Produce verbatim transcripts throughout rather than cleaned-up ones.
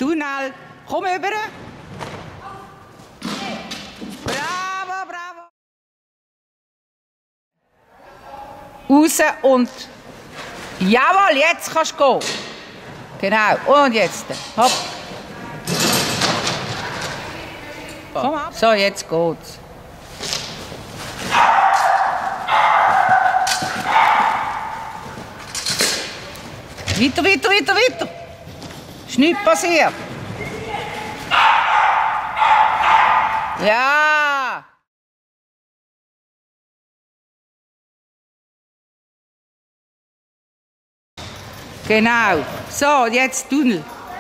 Tunnel. Komm rüber. Bravo, bravo. Raus und... Jawohl, jetzt kannst du gehen. Genau, und jetzt. Hopp. Komm ab. So, jetzt geht's. Weiter, weiter, weiter, weiter. Ist nichts passiert. Ja. Genau. So, jetzt Tunnel.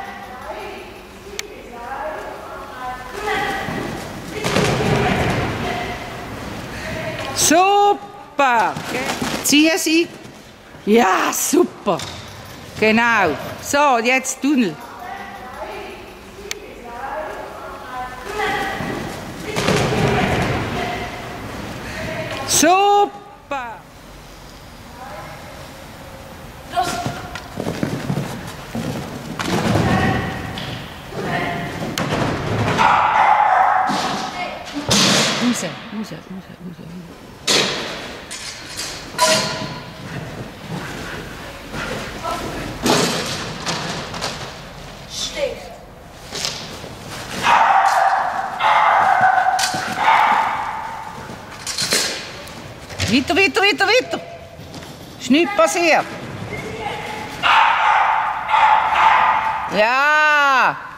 Super. Ziehen Sie. Ja, super. Genau. So, jetzt Tunnel. Super. Los. Raus, raus, raus, raus, raus. Schlecht. Weiter, weiter, weiter, weiter. Ist nichts passiert. Ja.